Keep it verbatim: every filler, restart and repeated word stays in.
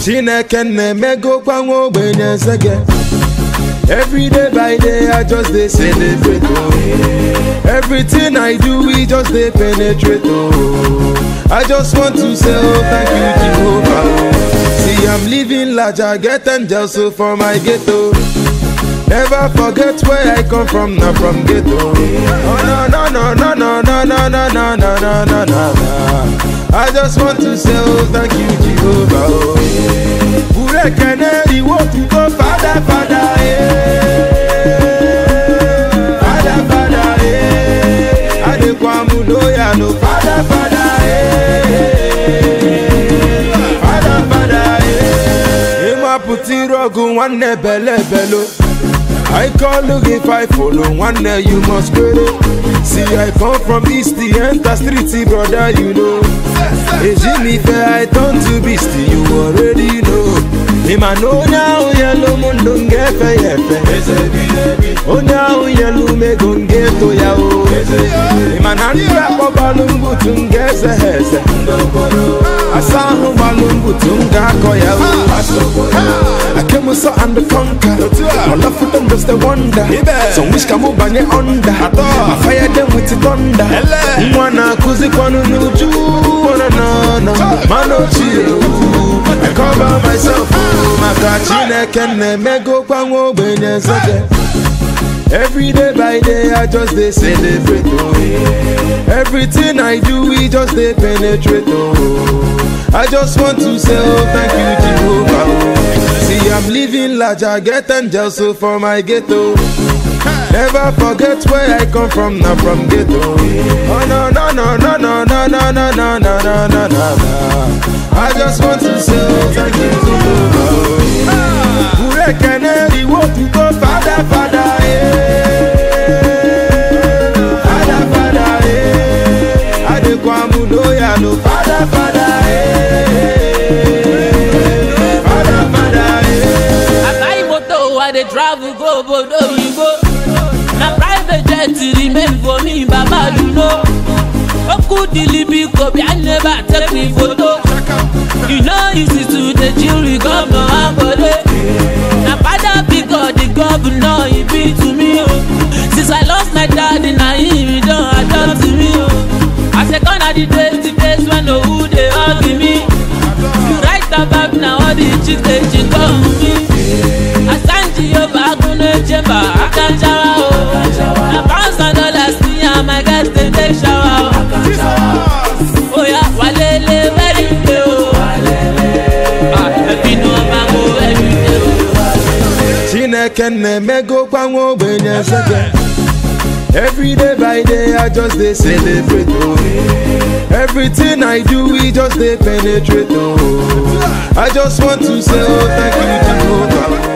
Chineke na-emego kwa nwa ogbenye nsege. Every day by day I just dey celebrate oh. Everything I do we just dey penetrate oh. I just want to say oh thank you Jehovah oh. See I'm living large, I get angels so for my ghetto. Never forget where I come from, not from ghetto. Oh no no no no no no no no no no no no no. I just want to say oh thank you Jehovah oh. Ure keneri wo tu go Father Father eh. Father Father eh. Adekwamu loya no Father Father eh. Father Father eh. Ema puti rogu wane bele belo. I call look if I follow one day you must credit. See I come from East, the enter street, brother you know. Hey Jimmy fair I turn to beast, you already know. Him I know now yellow moon don't get fair yefe. Oh now yellow me gon get to ya oh. Him I hand rap a balloon butun get a heze. I saw him balloon butun ga koya oh. I came with so and the conquer. I love for them just a wonder. So wish can move on your under. I fire them with the thunder. Mwana kuzi kwanu nuju. Wana na na mano chiyo. I cover myself. Maka Chineke na-emego kwa nwa ogbenye nsege. Every day by day I just dey celebrate oh. Everything I do we just dey penetrate oh. I just want to say oh thank you Jehovah oh. See I'm living large, I get angels so for my ghetto. Never forget where I come from, not from ghetto. Oh no no no no no no no no no no no no no. I just want to say oh thank you Jehovah oh. Ure keneri wo tu go Father Father eh. Father Father eh. Adekwamu loya no Father Father eh. Father Father eh. I buy moto, I dey travel go bodo you go. Na private jet remain for me, Baba you know. Oku dilibi kobi I never take me photo. You know easy to the chill we governor Ambode. Na father because the governor he be to me oh. Since I lost my daddy now he don't adopt to me oh. I say gonna the days the days when no who they hug me. You write about now all the chicks they chick on me. I stand you back on the chamber I can shower oh. Na pounds and dollars me and my guys they take shower oh. Oh yeah walele very good oh. Chineke na-emego kwa nwa ogbenye nsege. Every day by day I just dey celebrate oh. Everything I do we just dey penetrate oh. I just want to say oh thank you Jehovah.